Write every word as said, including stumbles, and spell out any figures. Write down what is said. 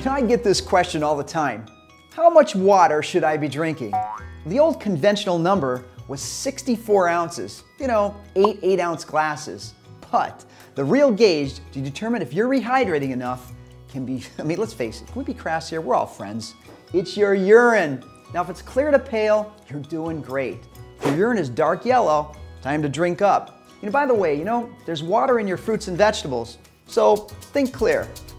know, I get this question all the time. How much water should I be drinking? The old conventional number was sixty-four ounces, you know, eight eight ounce glasses. But the real gauge to determine if you're rehydrating enough can be, I mean, let's face it, can we be crass here? We're all friends. It's your urine. Now, if it's clear to pale, you're doing great. If your urine is dark yellow, time to drink up. You know, by the way, you know, there's water in your fruits and vegetables, so think clear.